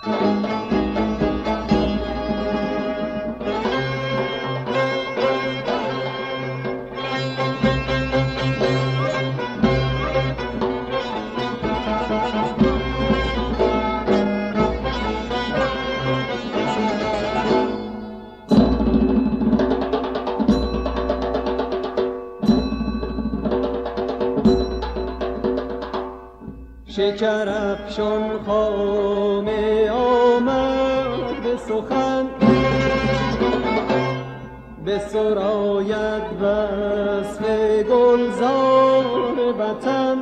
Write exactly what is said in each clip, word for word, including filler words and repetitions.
شکر افشان خامه آمد به سخن، به سراید وصف گلزار وطن،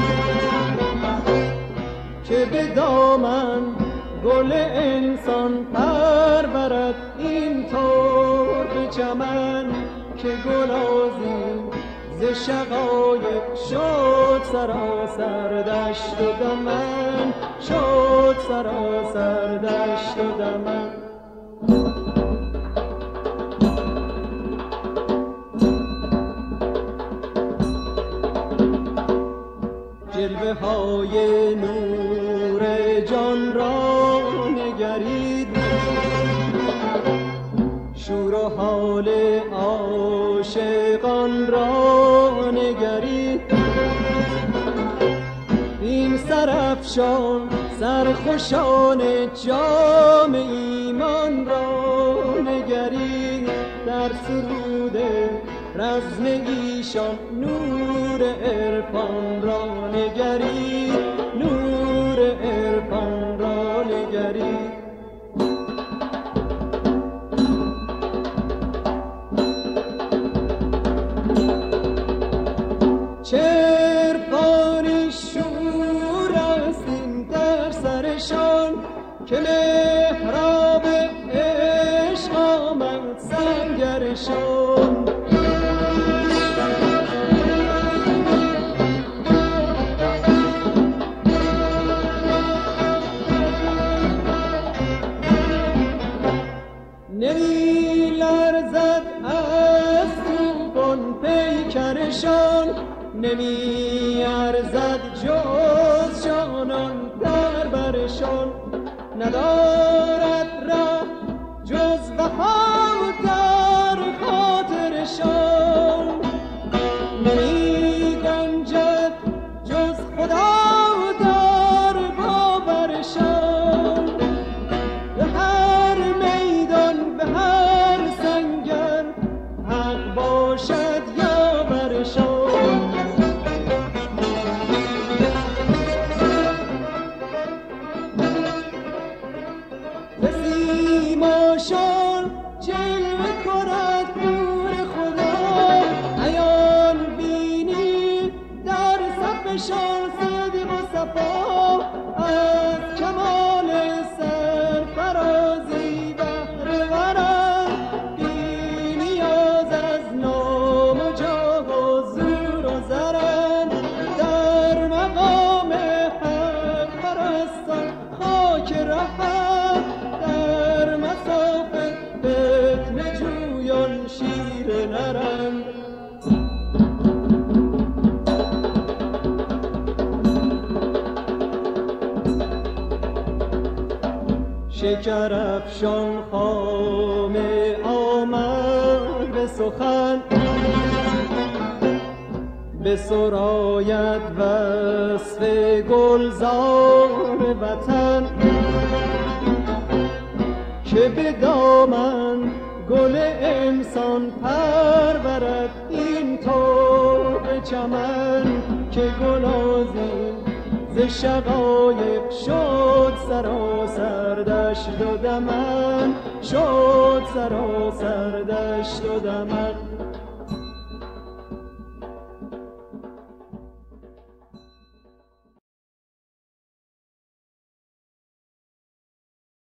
که به دامن گل انسان پرورد این طور به چمن، که گلازی ز شقایق شد سراسر دشت و دمن، شد سراسر دشت و دمن. جلوه های نور جان را نگرید، شور و حال عاشقان را نگرید، این سرافشان سرخوشان جام ایمان را نگرید، در سرود رزم ایشان نور عرفان را نگرید، نور عرفان را نگرید. چرپانی شور است این در سرشان، که محراب عشق آمد سنگرشان. نمی لرزد از توفان پیکرشان، نمی ارزد جز جانان در برشان، ندارد ره جز وفا در خاطرشان، نمی گنجد جز خدا در باورشان. به هر میدان به هر سنگر حق باشد یا برشان. سیماشان جلوه کند نور خدا، عیان بینی در صفشان صدق و صفا، از کمال سرفرازی بهره ورند، بی نیاز از نام و جاه و زور و زرند، در مقام حق پرستان خاک رهند، در مساف فتنه جویان شیر نرند. شکر افشان خامه آمد به سخن، به سراید وصف گلزار وطن، که به دامن گل انسان پرورد این طور به چمن، که گلازی ز شقایق شد سراسر دشت و دمن، شد سراسر دشت و دمن.